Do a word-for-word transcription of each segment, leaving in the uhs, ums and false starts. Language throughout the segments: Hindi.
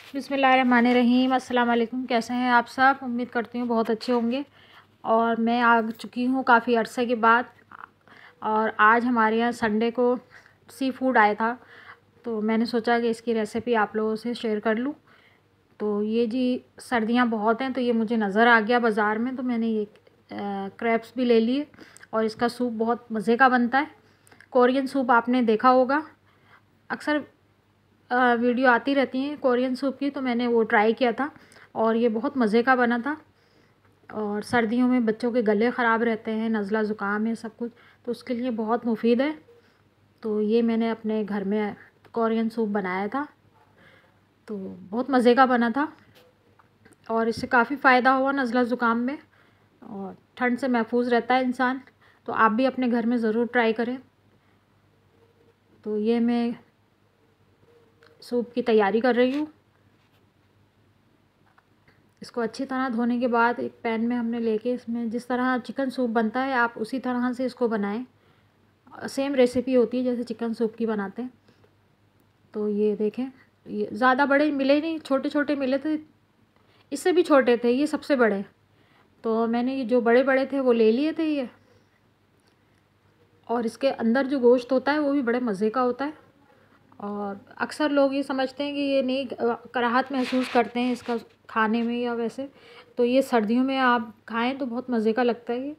बिस्मिल्लाहिर्रहमानिर्रहीम। अस्सलाम वालेकुम। कैसे हैं आप सब? उम्मीद करती हूँ बहुत अच्छे होंगे। और मैं आ चुकी हूँ काफ़ी अरसे के बाद। और आज हमारे यहाँ संडे को सी फूड आया था, तो मैंने सोचा कि इसकी रेसिपी आप लोगों से शेयर कर लूँ। तो ये जी सर्दियाँ बहुत हैं, तो ये मुझे नज़र आ गया बाज़ार में, तो मैंने ये क्रैब्स भी ले लिए। और इसका सूप बहुत मज़े का बनता है। कोरियन सूप आपने देखा होगा, अक्सर आ, वीडियो आती रहती हैं कोरियन सूप की, तो मैंने वो ट्राई किया था और ये बहुत मज़े का बना था। और सर्दियों में बच्चों के गले ख़राब रहते हैं, नज़ला ज़ुकाम है सब कुछ, तो उसके लिए बहुत मुफीद है। तो ये मैंने अपने घर में कोरियन सूप बनाया था, तो बहुत मज़े का बना था और इससे काफ़ी फ़ायदा हुआ नज़ला ज़ुकाम में, और ठंड से महफूज रहता है इंसान। तो आप भी अपने घर में ज़रूर ट्राई करें। तो ये मैं सूप की तैयारी कर रही हूँ। इसको अच्छी तरह धोने के बाद एक पैन में हमने लेके इसमें जिस तरह चिकन सूप बनता है आप उसी तरह से इसको बनाएं। सेम रेसिपी होती है जैसे चिकन सूप की बनाते हैं। तो ये देखें, ये ज़्यादा बड़े मिले नहीं, छोटे छोटे मिले थे, इससे भी छोटे थे, ये सबसे बड़े। तो मैंने ये जो बड़े बड़े थे वो ले लिए थे ये। और इसके अंदर जो गोश्त होता है वो भी बड़े मज़े का होता है। और अक्सर लोग ये समझते हैं कि ये नहीं, कराहत महसूस करते हैं इसका खाने में या वैसे, तो ये सर्दियों में आप खाएं तो बहुत मज़े का लगता है ये।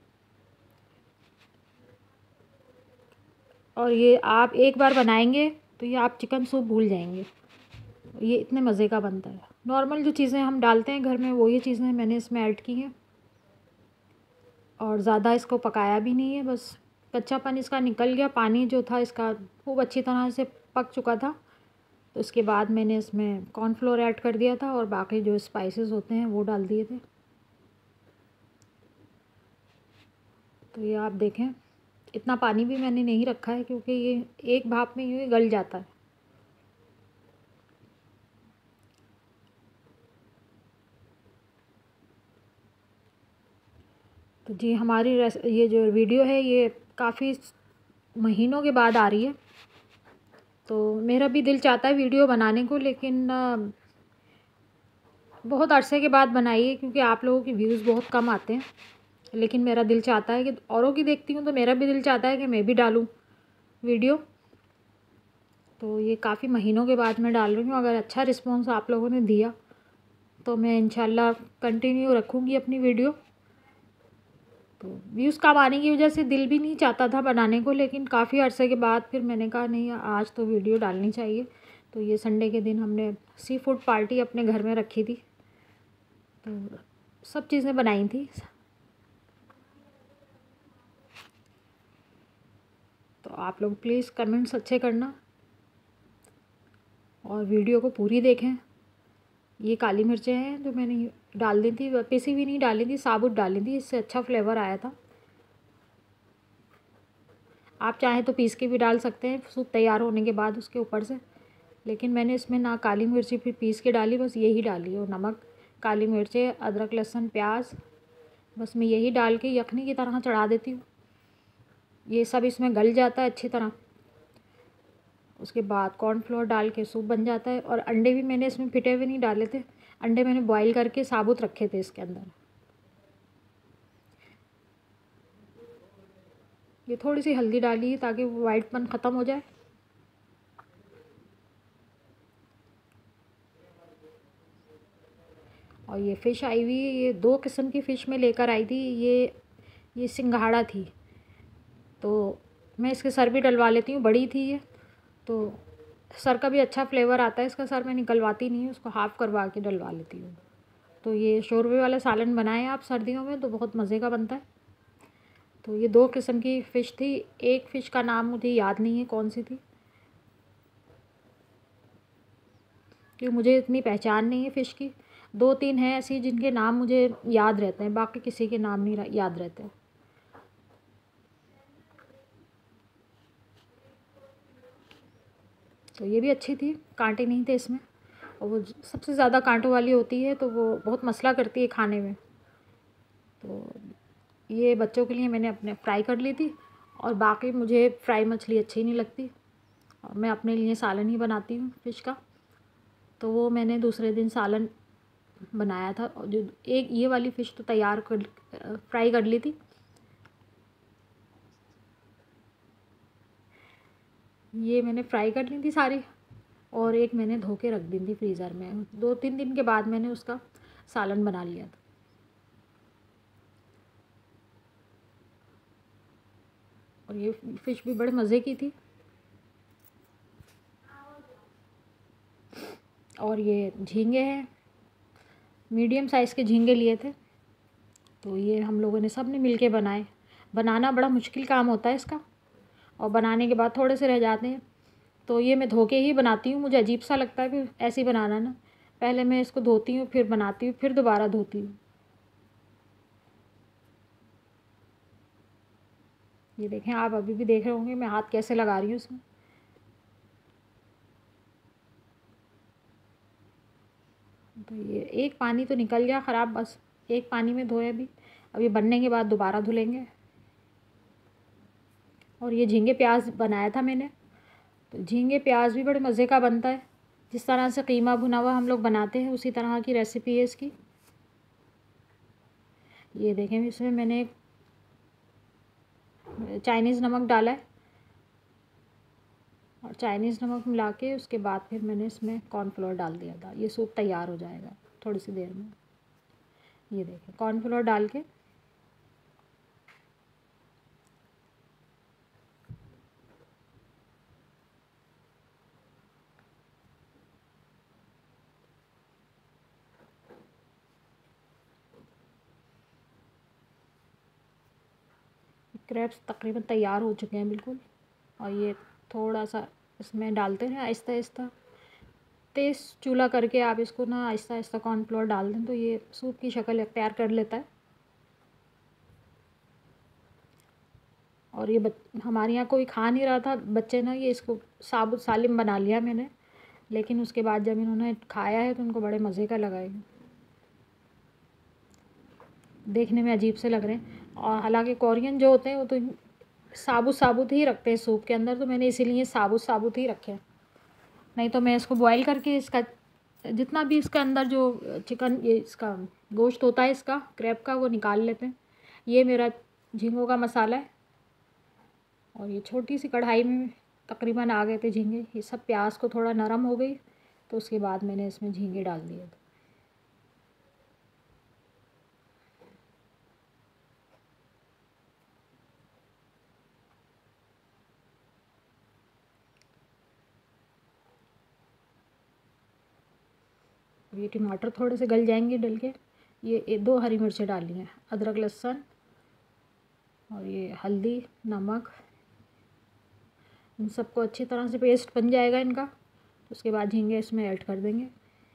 और ये आप एक बार बनाएंगे तो ये आप चिकन सूप भूल जाएंगे, ये इतने मज़े का बनता है। नॉर्मल जो चीज़ें हम डालते हैं घर में वो ये चीज़ें मैंने इसमें ऐड की हैं, और ज़्यादा इसको पकाया भी नहीं है, बस कच्चापन इसका निकल गया, पानी जो था इसका खूब अच्छी तरह से पक चुका था। तो इसके बाद मैंने इसमें कॉर्नफ्लोर ऐड कर दिया था और बाकी जो स्पाइसेस होते हैं वो डाल दिए थे। तो ये आप देखें, इतना पानी भी मैंने नहीं रखा है क्योंकि ये एक भाप में यूँ ही गल जाता है। तो जी हमारी ये जो वीडियो है ये काफ़ी महीनों के बाद आ रही है, तो मेरा भी दिल चाहता है वीडियो बनाने को, लेकिन बहुत अरसे के बाद बनाई है क्योंकि आप लोगों के व्यूज़ बहुत कम आते हैं। लेकिन मेरा दिल चाहता है कि औरों की देखती हूँ तो मेरा भी दिल चाहता है कि मैं भी डालूँ वीडियो। तो ये काफ़ी महीनों के बाद मैं डाल रही हूँ। अगर अच्छा रिस्पॉन्स आप लोगों ने दिया तो मैं इंशाल्लाह कंटिन्यू रखूँगी अपनी वीडियो। तो व्यूज़ कम आने की वजह से दिल भी नहीं चाहता था बनाने को, लेकिन काफ़ी अरसे के बाद फिर मैंने कहा नहीं, आज तो वीडियो डालनी चाहिए। तो ये संडे के दिन हमने सी फूड पार्टी अपने घर में रखी थी, तो सब चीज़ें बनाई थी। तो आप लोग प्लीज़ कमेंट्स अच्छे करना और वीडियो को पूरी देखें। ये काली मिर्चें हैं जो मैंने डाल दी थी, पिसी भी नहीं डाली थी, साबुत डाली थी, इससे अच्छा फ्लेवर आया था। आप चाहें तो पीस के भी डाल सकते हैं सूप तैयार होने के बाद उसके ऊपर से, लेकिन मैंने इसमें ना काली मिर्ची फिर पीस के डाली, बस यही डाली। और नमक, काली मिर्चें, अदरक, लहसुन, प्याज, बस मैं यही डाल के यखनी की तरह चढ़ा देती हूँ। ये सब इसमें गल जाता है अच्छी तरह। उसके बाद कॉर्नफ्लोर डाल के सूप बन जाता है। और अंडे भी मैंने इसमें फिटे हुए नहीं डाले थे, अंडे मैंने बॉईल करके साबुत रखे थे इसके अंदर। ये थोड़ी सी हल्दी डाली ताकि वाइटपन ख़त्म हो जाए। और ये फ़िश आई हुई, ये दो किस्म की फ़िश में लेकर आई थी। ये ये सिंघाड़ा थी, तो मैं इसके सर भी डलवा लेती हूँ, बड़ी थी ये, तो सर का भी अच्छा फ्लेवर आता है। इसका सर मैं निकलवाती नहीं हूँ, उसको हाफ़ करवा के डलवा लेती हूँ। तो ये शोरबे वाला सालन बनाएं आप सर्दियों में तो बहुत मज़े का बनता है। तो ये दो किस्म की फ़िश थी, एक फ़िश का नाम मुझे याद नहीं है कौन सी थी, क्योंकि मुझे इतनी पहचान नहीं है फ़िश की। दो तीन हैं ऐसी जिनके नाम मुझे याद रहते हैं, बाकी किसी के नाम नहीं याद रहते। तो ये भी अच्छी थी, कांटे नहीं थे इसमें, और वो सबसे ज़्यादा कांटों वाली होती है तो वो बहुत मसला करती है खाने में। तो ये बच्चों के लिए मैंने अपने फ्राई कर ली थी, और बाकी मुझे फ्राई मछली अच्छी नहीं लगती, और मैं अपने लिए सालन ही बनाती हूँ फ़िश का। तो वो मैंने दूसरे दिन सालन बनाया था। और जो एक ये वाली फ़िश तो तैयार कर फ्राई कर ली थी। ये मैंने फ्राई कर ली थी सारी, और एक मैंने धो के रख दी थी फ्रीज़र में। दो तीन दिन के बाद मैंने उसका सालन बना लिया था। और ये फ़िश भी बड़े मज़े की थी। और ये झींगे हैं, मीडियम साइज़ के झींगे लिए थे। तो ये हम लोगों ने सब ने मिल के बनाए। बनाना बड़ा मुश्किल काम होता है इसका, और बनाने के बाद थोड़े से रह जाते हैं। तो ये मैं धो के ही बनाती हूँ, मुझे अजीब सा लगता है फिर ऐसे ही बनाना ना। पहले मैं इसको धोती हूँ, फिर बनाती हूँ, फिर दोबारा धोती हूँ। ये देखें, आप अभी भी देख रहे होंगे मैं हाथ कैसे लगा रही हूँ इसमें। तो ये एक पानी तो निकल गया ख़राब, बस एक पानी में धोए अभी। अभी बनने के बाद दोबारा धुलेंगे। और ये झींगे प्याज बनाया था मैंने। तो झींगे प्याज भी बड़े मज़े का बनता है। जिस तरह से कीमा भुना हुआ हम लोग बनाते हैं, उसी तरह की रेसिपी है इसकी। ये देखें, इसमें मैंने चाइनीज़ नमक डाला है, और चाइनीज़ नमक मिला के उसके बाद फिर मैंने इसमें कॉर्नफ्लोर डाल दिया था। ये सूप तैयार हो जाएगा थोड़ी सी देर में। ये देखें, कॉर्नफ्लोर डाल के क्रैब्स तकरीबन तैयार हो चुके हैं बिल्कुल। और ये थोड़ा सा इसमें डालते हैं आहिस्ता आहिस्ता, तेज़ चूल्हा करके आप इसको ना आहिस्ता आहिस्ता कॉर्नफ्लोर डाल दें, तो ये सूप की शक्ल अख्तियार कर लेता है। और ये हमारे यहाँ कोई खा नहीं रहा था बच्चे ना, ये इसको साबुत सालिम बना लिया मैंने। लेकिन उसके बाद जब इन्होंने खाया है तो उनको बड़े मज़े का लगा है। देखने में अजीब से लग रहे हैं, और हालांकि कोरियन जो होते हैं वो तो साबुत साबुत ही रखते हैं सूप के अंदर, तो मैंने इसीलिए साबुत साबुत ही रखे हैं। नहीं तो मैं इसको बॉईल करके इसका जितना भी इसका अंदर जो चिकन ये इसका गोश्त होता है इसका क्रैब का, वो निकाल लेते हैं। ये मेरा झींगों का मसाला है। और ये छोटी सी कढ़ाई में तकरीबन आ गए थे झींगे। ये सब प्याज को थोड़ा नरम हो गई, तो उसके बाद मैंने इसमें झींगे डाल दिए थे। ये टमाटर थोड़े से गल जाएंगे डल के। ये, ये दो हरी मिर्चें डाली हैं, अदरक लहसुन, और ये हल्दी नमक, इन सबको अच्छी तरह से पेस्ट बन जाएगा इनका। तो उसके बाद झींगे इसमें ऐड कर देंगे।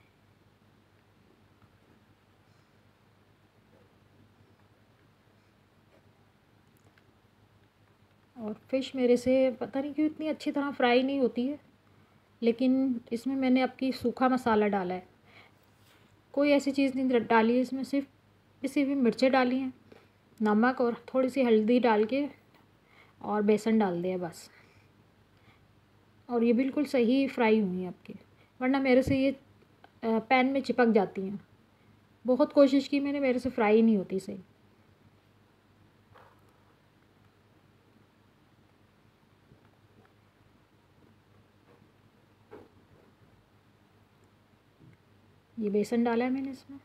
और फ़िश मेरे से पता नहीं क्यों इतनी अच्छी तरह फ्राई नहीं होती है, लेकिन इसमें मैंने आपकी सूखा मसाला डाला है, कोई ऐसी चीज़ नहीं डाली है इसमें, सिर्फ पिसी हुई मिर्चें डाली हैं, नमक और थोड़ी सी हल्दी डाल के, और बेसन डाल दिया बस। और ये बिल्कुल सही फ्राई हुई हैं आपकी, वरना मेरे से ये पैन में चिपक जाती हैं। बहुत कोशिश की मैंने, मेरे से फ्राई नहीं होती सही। ये बेसन डाला है मैंने इसमें।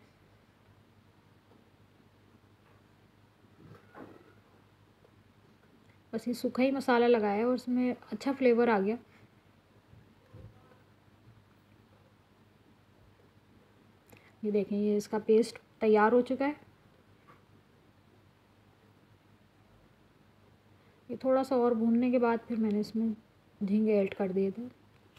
बस ये सूखा ही मसाला लगाया और उसमें अच्छा फ्लेवर आ गया। ये देखें, ये इसका पेस्ट तैयार हो चुका है। ये थोड़ा सा और भूनने के बाद फिर मैंने इसमें झींगे ऐड कर दिए थे।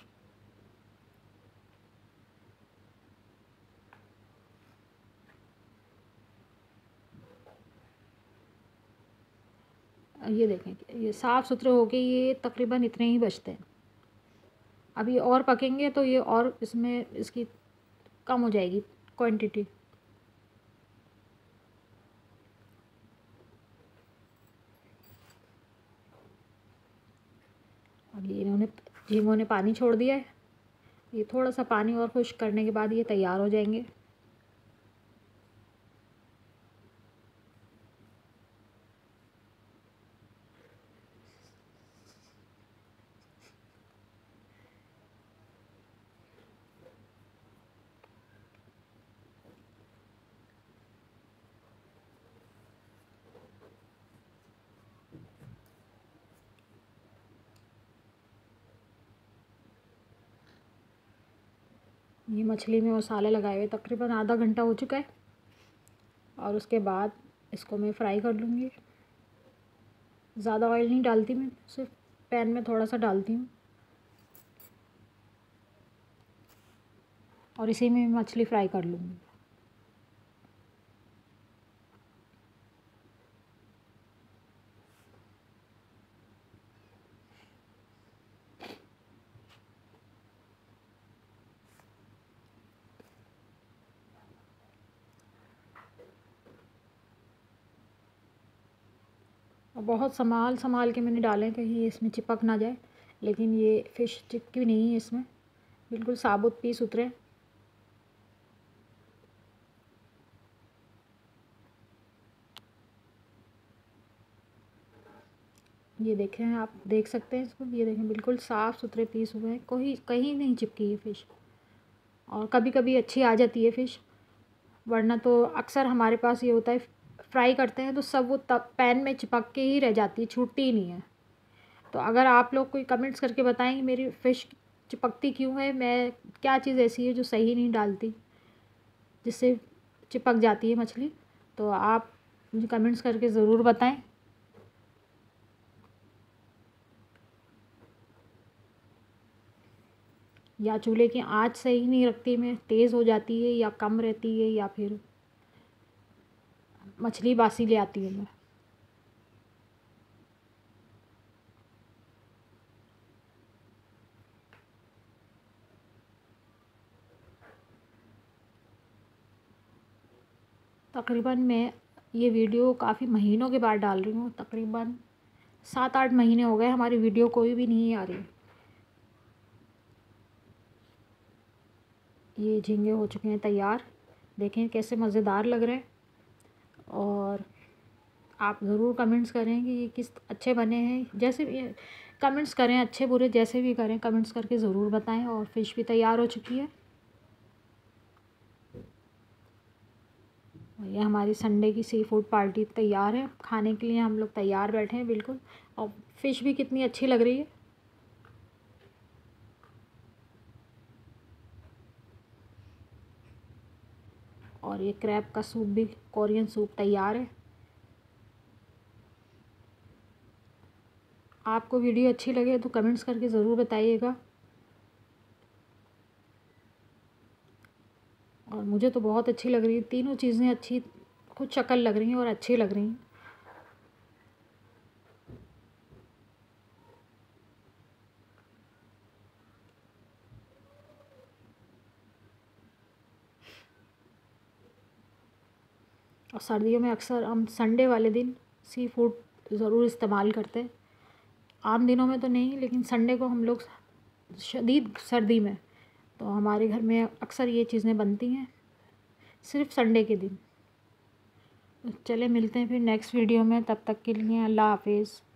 ये देखें, ये साफ़ सुथरे हो गए, ये तकरीबन इतने ही बचते हैं। अब ये और पकेंगे तो ये और इसमें इसकी कम हो जाएगी क्वांटिटी। अब ये इन्होंने झींगों ने पानी छोड़ दिया है, ये थोड़ा सा पानी और खुश्क करने के बाद ये तैयार हो जाएंगे। ये मछली में मसाले लगाए हुए तकरीबन आधा घंटा हो चुका है और उसके बाद इसको मैं फ्राई कर लूँगी। ज़्यादा ऑयल नहीं डालती मैं, सिर्फ पैन में थोड़ा सा डालती हूँ और इसी में मछली फ्राई कर लूँगी। और बहुत संभाल संभाल के मैंने डाले कहीं इसमें चिपक ना जाए, लेकिन ये फ़िश चिपकी नहीं है इसमें, बिल्कुल साबुत पीस उतरे। ये देखें, आप देख सकते हैं इसको, ये देखें बिल्कुल साफ़ सुथरे पीस हुए हैं, कोई कहीं नहीं चिपकी है फ़िश। और कभी कभी अच्छी आ जाती है फ़िश, वरना तो अक्सर हमारे पास ये होता है फ्राई करते हैं तो सब वो तब पैन में चिपक के ही रह जाती है, छूटती ही नहीं है। तो अगर आप लोग कोई कमेंट्स करके बताएं मेरी फ़िश चिपकती क्यों है, मैं क्या चीज़ ऐसी है जो सही नहीं डालती जिससे चिपक जाती है मछली, तो आप मुझे कमेंट्स करके ज़रूर बताएं। या चूल्हे की आंच सही नहीं रखती मैं, तेज़ हो जाती है या कम रहती है, या फिर मछली बासी ले आती है मैं। तकरीबन मैं ये वीडियो काफ़ी महीनों के बाद डाल रही हूँ, तकरीबन सात आठ महीने हो गए हमारी वीडियो कोई भी नहीं आ रही। ये झींगे हो चुके हैं तैयार, देखें कैसे मज़ेदार लग रहे हैं। और आप ज़रूर कमेंट्स करें कि ये किस अच्छे बने हैं, जैसे भी कमेंट्स करें, अच्छे बुरे जैसे भी करें कमेंट्स करके ज़रूर बताएं। और फ़िश भी तैयार हो चुकी है। ये हमारी संडे की सी फूड पार्टी तैयार है, खाने के लिए हम लोग तैयार बैठे हैं बिल्कुल। और फ़िश भी कितनी अच्छी लग रही है। और ये क्रैब का सूप भी, कोरियन सूप तैयार है। आपको वीडियो अच्छी लगे तो कमेंट्स करके ज़रूर बताइएगा। और मुझे तो बहुत अच्छी लग रही है, तीनों चीज़ें अच्छी, खुद शक्ल लग रही हैं और अच्छी लग रही हैं। और सर्दियों में अक्सर हम संडे वाले दिन सी फूड ज़रूर इस्तेमाल करते हैं। आम दिनों में तो नहीं, लेकिन संडे को हम लोग शदीद सर्दी में तो हमारे घर में अक्सर ये चीज़ें बनती हैं, सिर्फ संडे के दिन। चले मिलते हैं फिर नेक्स्ट वीडियो में, तब तक के लिए अल्लाह हाफिज़।